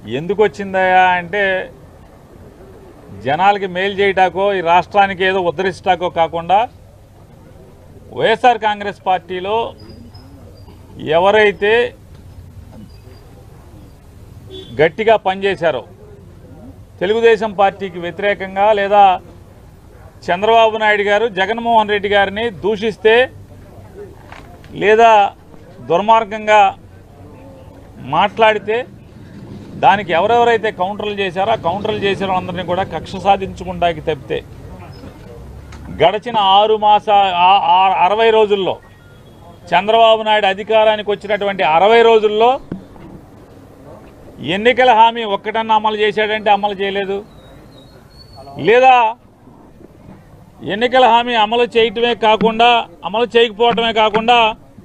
ఎందుకు వచ్చిందయా అంటే జనాలకి మేలు చేయటాకో ఈ రాష్ట్రానికి ఏదో ఉద్ధరిస్తాకో కాకుండా వైఎస్ఆర్ కాంగ్రెస్ పార్టీలో ఎవరైతే గట్టిగా పనిచేశారో తెలుగుదేశం పార్టీకి వ్యతిరేకంగా లేదా చంద్రబాబు నాయుడు గారు జగన్మోహన్ రెడ్డి గారిని దూషిస్తే లేదా దుర్మార్గంగా మాట్లాడితే దానికి ఎవరెవరైతే కౌంటర్లు చేశారో ఆ కౌంటర్లు చేసిన వాళ్ళందరినీ కూడా కక్ష సాధించుకుంటాకి తప్పితే గడిచిన 60 రోజుల్లో చంద్రబాబు నాయుడు అధికారానికి వచ్చినటువంటి 60 రోజుల్లో ఎన్నికల హామీ ఒక్కటన్నా అమలు చేశాడంటే అమలు చేయలేదు, లేదా ఎన్నికల హామీ అమలు చేయటమే కాకుండా అమలు చేయకపోవటమే కాకుండా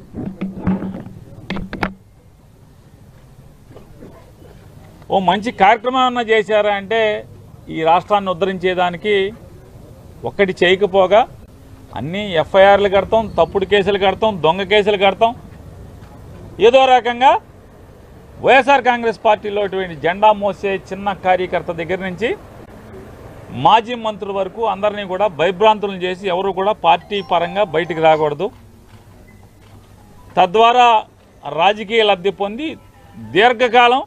ఓ మంచి కార్యక్రమం అన్న చేశారా అంటే ఈ రాష్ట్రాన్ని ఉద్ధరించేదానికి ఒక్కటి చేయకపోగా అన్నీ ఎఫ్ఐఆర్లు కడతాం, తప్పుడు కేసులు కడతాం, దొంగ కేసులు కడతాం. ఏదో రకంగా వైఎస్ఆర్ కాంగ్రెస్ పార్టీలో జెండా మోసే చిన్న కార్యకర్త దగ్గర నుంచి మాజీ మంత్రుల వరకు అందరినీ కూడా భయభ్రాంతులను చేసి ఎవరు కూడా పార్టీ పరంగా బయటికి రాకూడదు, తద్వారా రాజకీయ లబ్ధి పొంది దీర్ఘకాలం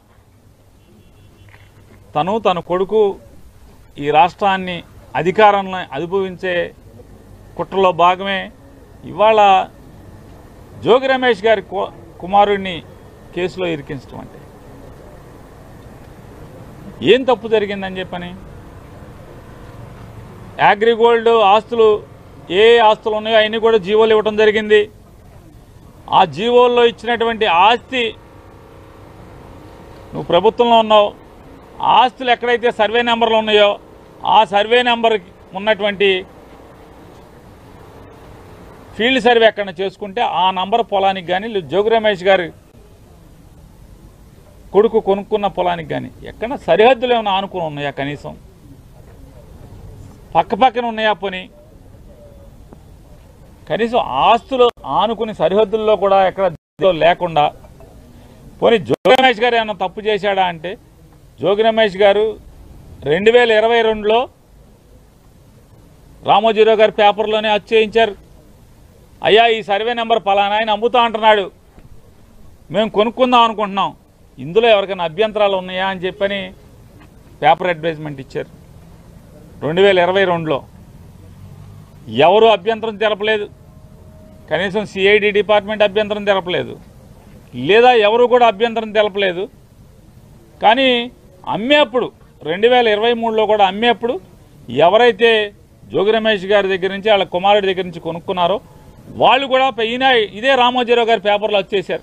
తన కొడుకు ఈ రాష్ట్రాన్ని అధికారాన్ని అనుభవించే కుట్రలో భాగమే ఇవాళ జోగి రమేష్ గారి కుమారుడిని కేసులో ఇరికించడం. అంటే ఏం తప్పు జరిగిందని చెప్పని అగ్రిగోల్డ్ ఆస్తులు ఏ ఆస్తులు ఉన్నాయో అవన్నీ కూడా జీవోలు ఇవ్వడం జరిగింది. ఆ జీవోల్లో ఇచ్చినటువంటి ఆస్తి నువ్వు ప్రభుత్వంలో ఉన్నావు, ఆస్తులు ఎక్కడైతే సర్వే నెంబర్లు ఉన్నాయో ఆ సర్వే నెంబర్ ఉన్నటువంటి ఫీల్డ్ సర్వే ఎక్కడ చేసుకుంటే ఆ నంబర్ పొలానికి కానీ జోగి రమేష్ గారి కొడుకు కొనుక్కున్న పొలానికి కానీ ఎక్కడ సరిహద్దులు ఏమైనా ఆనుకుని ఉన్నాయా, కనీసం పక్కపక్కన ఉన్నాయా, పోనీ కనీసం ఆస్తులు ఆనుకుని సరిహద్దుల్లో కూడా ఎక్కడ లేకుండా పోనీ జోగి రమేష్ గారు ఏమైనా తప్పు చేశాడా అంటే జోగి రమేష్ గారు 2022లో రామోజీరావు గారి పేపర్లోనే అచ్చేయించారు. అయ్యా ఈ సర్వే నెంబర్ పలానా ఆయన అమ్ముతా అంటున్నాడు, మేము కొనుక్కుందాం అనుకుంటున్నాం, ఇందులో ఎవరికైనా అభ్యంతరాలు ఉన్నాయా అని చెప్పని పేపర్ అడ్వర్టైజ్మెంట్ ఇచ్చారు 2022లో. ఎవరు అభ్యంతరం తెలపలేదు, కనీసం సిఐడి డిపార్ట్మెంట్ అభ్యంతరం తెలపలేదు, లేదా ఎవరు కూడా అభ్యంతరం తెలపలేదు. కానీ అమ్మేప్పుడు 2023లో కూడా అమ్మేప్పుడు ఎవరైతే జోగి రమేష్ గారి దగ్గర నుంచి వాళ్ళ కుమారుడి దగ్గర నుంచి కొనుక్కున్నారో వాళ్ళు కూడా ఇదే రామోజీరావు గారి పేపర్లో వచ్చేసారు.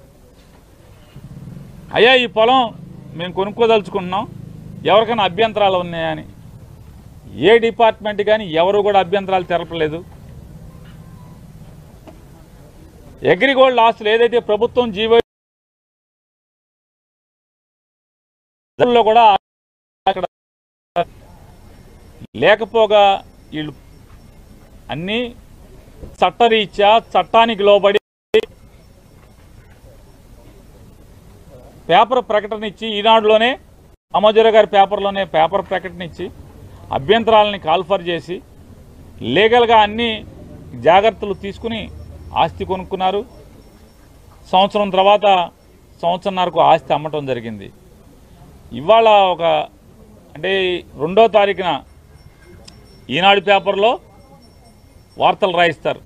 అయ్యా ఈ పొలం మేము కొనుక్కోదలుచుకుంటున్నాం, ఎవరికైనా అభ్యంతరాలు ఉన్నాయని. ఏ డిపార్ట్మెంట్ కానీ ఎవరు కూడా అభ్యంతరాలు తెలపలేదు. అగ్రిగోల్డ్ ఆస్తులు ఏదైతే ప్రభుత్వం జీవో కూడా అక్కడ లేకపోగా వీళ్ళు అన్నీ చట్టరీత్యా చట్టానికి లోబడి పేపర్ ప్రకటన ఇచ్చి ఈనాడులోనే రామోజీరావు గారి పేపర్లోనే పేపర్ ప్రకటన ఇచ్చి అభ్యంతరాలని కాల్ఫర్ చేసి లీగల్గా అన్ని జాగ్రత్తలు తీసుకుని ఆస్తి కొనుక్కున్నారు. సంవత్సరం తర్వాత సంవత్సరంన్నరకు ఆస్తి అమ్మటం జరిగింది. ఇవాళ అంటే 2వ తారీఖున ఈనాడు పేపర్లో వార్తలు రాయిస్తారు,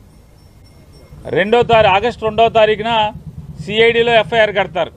ఆగస్టు 2వ తారీఖున సిఐడిలో ఎఫ్ఐఆర్ కడతారు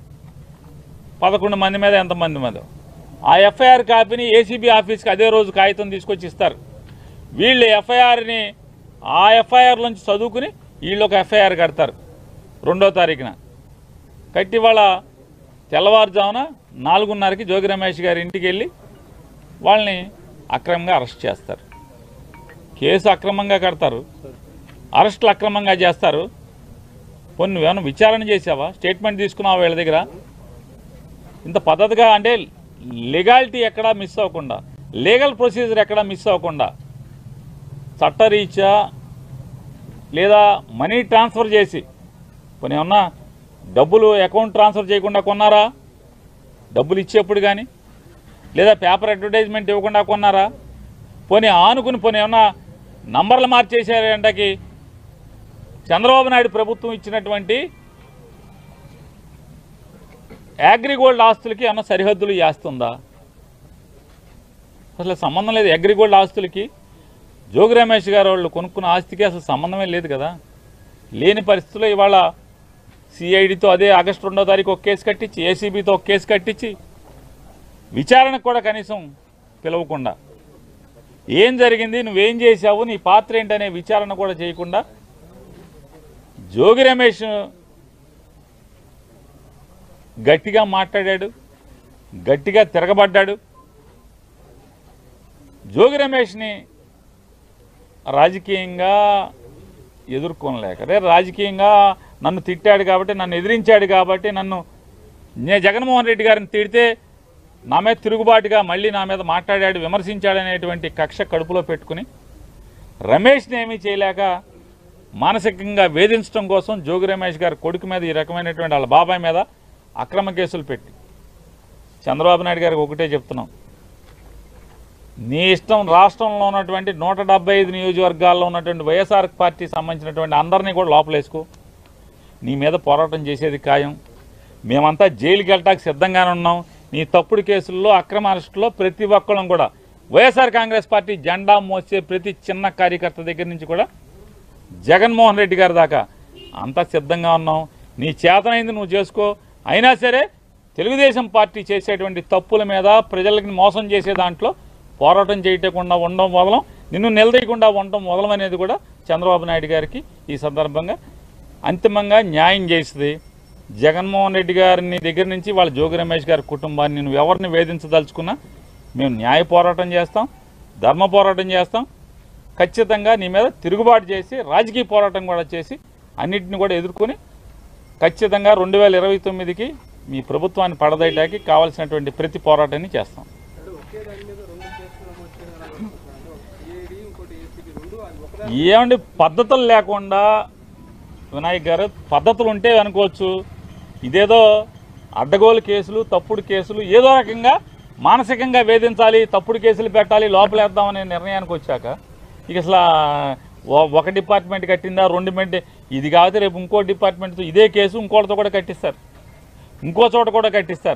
11 మంది మీద ఎంతమంది మీద. ఆ ఎఫ్ఐఆర్ కాపీని ఏసీబీ ఆఫీస్కి అదే రోజు కాగితం తీసుకొచ్చి ఇస్తారు. వీళ్ళు ఎఫ్ఐఆర్ని ఆ ఎఫ్ఐఆర్ నుంచి చదువుకుని వీళ్ళు ఒక ఎఫ్ఐఆర్ కడతారు 2వ తారీఖున. కట్టి వాళ్ళ తెల్లవారుజామున 4:30కి జోగి రమేష్ గారి ఇంటికి వెళ్ళి వాళ్ళని అక్రమంగా అరెస్ట్ చేస్తారు. కేసు అక్రమంగా కడతారు, అరెస్టులు అక్రమంగా చేస్తారు. కొన్ని నువ్వేమైనా విచారణ చేసావా, స్టేట్మెంట్ తీసుకున్నావా వీళ్ళ దగ్గర? ఇంత పద్ధతిగా అంటే లీగాలిటీ ఎక్కడా మిస్ అవ్వకుండా, లీగల్ ప్రొసీజర్ ఎక్కడా మిస్ అవ్వకుండా చట్టరీత్యా లేదా మనీ ట్రాన్స్ఫర్ చేసి కొన్ని ఏమన్నా డబ్బులు అకౌంట్ ట్రాన్స్ఫర్ చేయకుండా కొన్నారా? డబ్బులు ఇచ్చేప్పుడు కానీ లేదా పేపర్ అడ్వర్టైజ్మెంట్ ఇవ్వకుండా కొన్నారా? పోనీ ఆనుకుని పోనీ ఏమన్నా నంబర్లు మార్చేసారంటకి చంద్రబాబు నాయుడు ప్రభుత్వం ఇచ్చినటువంటి అగ్రిగోల్డ్ ఆస్తులకి ఏమన్నా సరిహద్దులు చేస్తుందా? అసలు సంబంధం లేదు. అగ్రిగోల్డ్ ఆస్తులకి జోగి రమేష్ గారు వాళ్ళు కొనుక్కున్న ఆస్తికి అసలు సంబంధమే లేదు కదా. లేని పరిస్థితుల్లో ఇవాళ సిఐడితో అదే ఆగస్టు 2వ తారీఖు ఒక కేసు కట్టించి, ఏసీబీతో ఒక కేసు కట్టించి విచారణకు కూడా కనీసం పిలవకుండా ఏం జరిగింది, నువ్వేం చేశావు, నీ పాత్ర ఏంటనే విచారణ కూడా చేయకుండా జోగి రమేష్ గట్టిగా మాట్లాడాడు, గట్టిగా తిరగబడ్డాడు. జోగి రమేష్ని రాజకీయంగా ఎదుర్కొనలేక, రాజకీయంగా నన్ను తిట్టాడు కాబట్టి, నన్ను ఎదిరించాడు కాబట్టి, నేను జగన్మోహన్ రెడ్డి గారిని తిడితే నా మీద తిరుగుబాటుగా మళ్ళీ నా మీద మాట్లాడాడు, విమర్శించాడనేటువంటి కక్ష కడుపులో పెట్టుకుని రమేష్ని ఏమీ చేయలేక మానసికంగా వేధించడం కోసం జోగి రమేష్ గారి కొడుకు మీద ఈ రకమైనటువంటి వాళ్ళ బాబాయ్ మీద అక్రమ కేసులు పెట్టి చంద్రబాబు నాయుడు గారికి ఒకటే చెప్తున్నాం, నీ ఇష్టం రాష్ట్రంలో ఉన్నటువంటి 175 నియోజకవర్గాల్లో ఉన్నటువంటి వైఎస్ఆర్ పార్టీ సంబంధించినటువంటి అందరినీ కూడా లోపలేసుకో, నీ మీద పోరాటం చేసేది ఖాయం. మేమంతా జైలుకి వెళ్ళటానికి సిద్ధంగానే ఉన్నాం. నీ తప్పుడు కేసుల్లో అక్రమ అరెస్టులో ప్రతి ఒక్కళ్ళం కూడా వైఎస్ఆర్ కాంగ్రెస్ పార్టీ జెండా మోసే ప్రతి చిన్న కార్యకర్త దగ్గర నుంచి కూడా జగన్మోహన్ రెడ్డి గారి దాకా అంతా సిద్ధంగా ఉన్నాం. నీ చేతనైంది నువ్వు చేసుకో. అయినా సరే తెలుగుదేశం పార్టీ చేసేటువంటి తప్పుల మీద ప్రజలకి మోసం చేసే దాంట్లో పోరాటం చేయకుండా ఉండడం వదలం, నిన్ను నిలదీయకుండా ఉండడం వదలం అనేది కూడా చంద్రబాబు నాయుడు గారికి ఈ సందర్భంగా అంతిమంగా న్యాయం చేస్తుంది. జగన్మోహన్ రెడ్డి గారిని దగ్గర నుంచి వాళ్ళ జోగి రమేష్ గారి కుటుంబాన్ని నువ్వు ఎవరిని వేధించదలుచుకున్నా మేము న్యాయ పోరాటం చేస్తాం, ధర్మ పోరాటం చేస్తాం. ఖచ్చితంగా నీ మీద తిరుగుబాటు చేసి రాజకీయ పోరాటం కూడా చేసి అన్నింటిని కూడా ఎదుర్కొని ఖచ్చితంగా 2029కి మీ ప్రభుత్వాన్ని పడదయటానికి కావాల్సినటువంటి ప్రతి పోరాటాన్ని చేస్తాం. ఏమండి పద్ధతులు లేకుండా వినాయక్ గారు, పద్ధతులు ఉంటే అనుకోవచ్చు, ఇదేదో అడ్డగోలు కేసులు, తప్పుడు కేసులు, ఏదో రకంగా మానసికంగా వేధించాలి, తప్పుడు కేసులు పెట్టాలి, లోపలేద్దామనే నిర్ణయానికి వచ్చాక ఇక అసలు ఒక డిపార్ట్మెంట్ కట్టిందా, 2 ఇది కాదు రేపు ఇంకో డిపార్ట్మెంట్తో ఇదే కేసు ఇంకోటితో కూడా కట్టిస్తారు, ఇంకో చోట కూడా కట్టిస్తారు.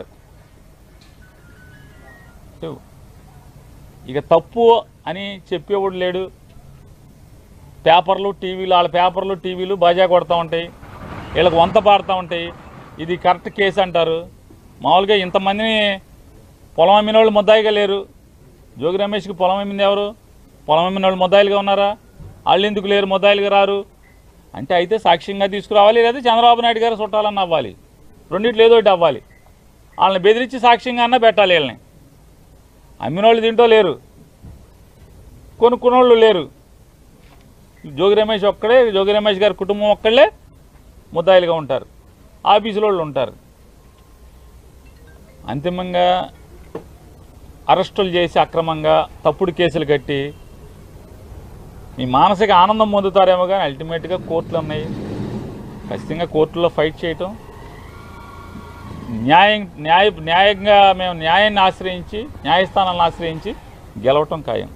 ఇక తప్పు అని చెప్పేవాడు లేడు. పేపర్లు టీవీలు, వాళ్ళ పేపర్లు టీవీలు బాజా కొడతా ఉంటాయి, వీళ్ళకి వంత పాడుతూ ఉంటాయి. ఇది కరెక్ట్ కేసు అంటారు. మామూలుగా ఇంతమందిని పొలం అమ్మిన వాళ్ళు ముద్దాయిగా లేరు. జోగి రమేష్కి పొలం అమ్మింది ఎవరు? పొలం అమ్మిన వాళ్ళు ముద్దాయిలుగా ఉన్నారా? వాళ్ళు ఎందుకు లేరు, ముద్దాయిలుగా రారు అంటే అయితే సాక్ష్యంగా తీసుకురావాలి, లేదా చంద్రబాబు నాయుడు గారు చుట్టాలన్న అవ్వాలి, రెండింటిలో ఏదో ఒకటి అవ్వాలి. వాళ్ళని బెదిరించి సాక్ష్యంగా అన్నా పెట్టాలి. వీళ్ళని అమ్మినోళ్ళు దీంట్లో లేరు, కొనుక్కున్నోళ్ళు లేరు. జోగి రమేష్ ఒక్కడే, జోగి రమేష్ గారి కుటుంబం ఒక్కళ్ళే ముద్దాయిలుగా ఉంటారు, ఆఫీసులో వాళ్ళు ఉంటారు. అంతిమంగా అరెస్టులు చేసి అక్రమంగా తప్పుడు కేసులు కట్టి మీ మానసిక ఆనందం పొందుతారేమో కానీ అల్టిమేట్గా కోర్టులు ఉన్నాయి. ఖచ్చితంగా కోర్టుల్లో ఫైట్ చేయటం, న్యాయంగా మేము న్యాయాన్ని ఆశ్రయించి, న్యాయస్థానాలను ఆశ్రయించి గెలవటం ఖాయం.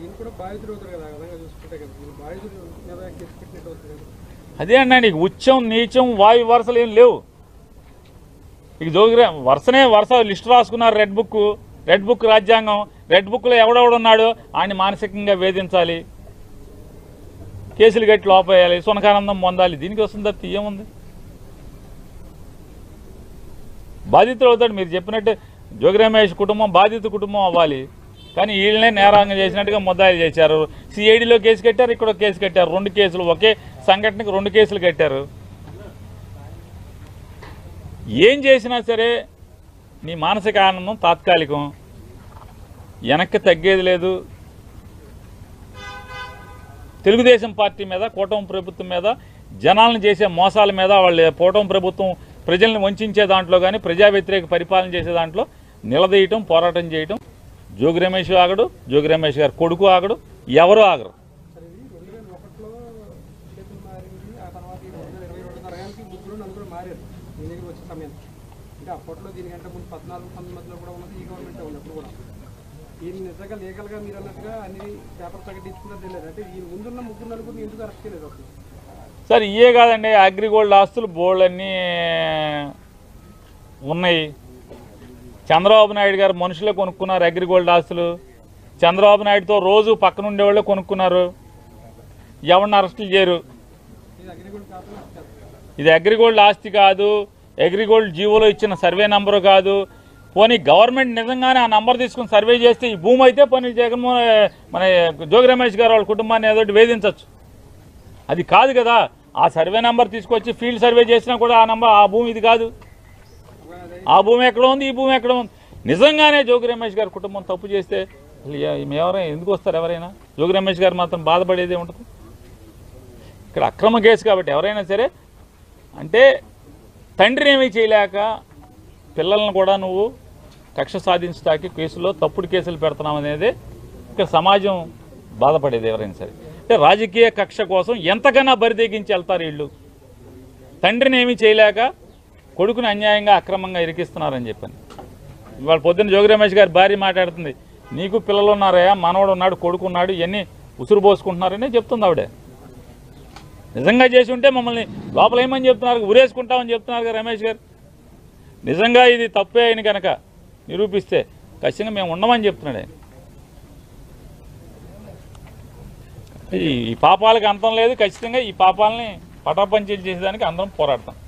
అదే అన్నాడు, ఇక ఉచ్చం నీచం వాయు వరుసలు ఏం లేవు. ఇక జోగి వరుస లిస్టు రాసుకున్నారు. రెడ్ బుక్ రాజ్యాంగం, రెడ్ బుక్లో ఎవడెవడున్నాడో ఆయన్ని మానసికంగా వేధించాలి, కేసులు కట్టి లోపేయాలి, సునకానందం పొందాలి. దీనికి వస్తుంది తప్ప ఏముంది? బాధితులు అవుతాడు. మీరు చెప్పినట్టు జోగి రమేష్ కుటుంబం బాధిత కుటుంబం అవ్వాలి, కానీ వీళ్ళనే నేరాంగం చేసినట్టుగా ముద్దాయిలు చేశారు. సిఐడిలో కేసు కట్టారు, ఇక్కడ కేసు కట్టారు. 2 కేసులు, ఒకే సంఘటనకు 2 కేసులు కట్టారు. ఏం చేసినా సరే నీ మానసిక ఆనందం తాత్కాలికం, వెనక్కి తగ్గేది లేదు. తెలుగుదేశం పార్టీ మీద, కూటమి ప్రభుత్వం మీద, జనాలను చేసే మోసాల మీద, వాళ్ళు కూటమి ప్రభుత్వం ప్రజల్ని వంచే దాంట్లో కానీ ప్రజా వ్యతిరేక పరిపాలన చేసే దాంట్లో నిలదీయటం, పోరాటం చేయటం జోగి రమేష్ ఆగడు, జోగి రమేష్ గారు కొడుకు ఆగడు, ఎవరు ఆగరు. అంటే అప్పట్లో దీనికంటే ముందు 14-19 కూడా ఉన్నది ఈ గవర్నమెంట్ ఉన్నప్పుడు కూడా దీన్ని నిజంగా లీగల్గా మీరు అన్నట్టుగా అన్ని పేపర్ ప్రకటించుకున్నది తెలియదు. అంటే ఈ ముందున్న 3-4 ఎందుకు అరెస్ట్ చేయలేదు అసలు? సార్ ఇవే కాదండి, అగ్రిగోల్డ్ ఆస్తులు బోల్డన్నీ ఉన్నాయి. చంద్రబాబు నాయుడు గారు మనుషులే కొనుక్కున్నారు అగ్రిగోల్డ్ ఆస్తులు. చంద్రబాబు నాయుడుతో రోజు పక్కన ఉండేవాళ్ళే కొనుక్కున్నారు. ఎవరిని అరెస్టులు చేయరు. ఇది అగ్రిగోల్డ్ ఆస్తి కాదు, అగ్రిగోల్డ్ జీవోలో ఇచ్చిన సర్వే నంబరు కాదు. పోనీ గవర్నమెంట్ నిజంగానే ఆ నంబర్ తీసుకుని సర్వే చేస్తే ఈ భూమి అయితే పోనీ జగన్మోహన్ మన జోగి రమేష్ గారు వాళ్ళ కుటుంబాన్ని ఏదో వేధించవచ్చు. అది కాదు కదా. ఆ సర్వే నెంబర్ తీసుకొచ్చి ఫీల్డ్ సర్వే చేసినా కూడా ఆ భూమి ఇది కాదు. ఆ భూమి ఎక్కడ ఉంది, ఈ భూమి ఎక్కడ ఉంది. నిజంగానే జోగి రమేష్ గారి కుటుంబం తప్పు చేస్తే ఎవరైనా ఎందుకు వస్తారు? ఎవరైనా జోగి రమేష్ గారు మాత్రం బాధపడేదే ఉంటుంది. ఇక్కడ అక్రమ కేసు కాబట్టి ఎవరైనా సరే అంటే తండ్రిని ఏమీ చేయలేక పిల్లలను కూడా నువ్వు కక్ష సాధించడానికి కేసులో తప్పుడు కేసులు పెడుతున్నావు అనేది ఇక్కడ సమాజం బాధపడేది ఎవరైనా సరే. అంటే రాజకీయ కక్ష కోసం ఎంతకన్నా బరిదెగించి వెళ్తారు వీళ్ళు. తండ్రిని ఏమీ చేయలేక కొడుకుని అన్యాయంగా అక్రమంగా ఇరికిస్తున్నారని చెప్పాను. ఇవాళ పొద్దున్న జోగి రమేష్ గారి భార్య మాట్లాడుతుంది, నీకు పిల్లలు ఉన్నారయ్యా, మనవడు ఉన్నాడు, కొడుకు ఉన్నాడు, ఇవన్నీ ఉసురు పోసుకుంటున్నారని చెప్తుంది ఆవిడ. నిజంగా చేసి ఉంటే మమ్మల్ని లోపల ఏమని చెప్తున్నారు, ఉరేసుకుంటామని చెప్తున్నారు కదా రమేష్ గారు. నిజంగా ఇది తప్పే అయిన కనుక నిరూపిస్తే ఖచ్చితంగా మేము ఉండమని చెప్తున్నాడు ఆయన. ఈ పాపాలకు అంతం లేదు. ఖచ్చితంగా ఈ పాపాలని పటాపంచలు చేసేదానికి అందరం పోరాడతాం.